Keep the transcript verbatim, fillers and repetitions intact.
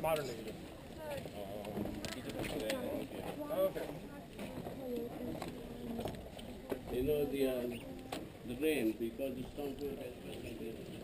Modern negative. Oh, okay. Okay. You know the uh, the rain because the storm has been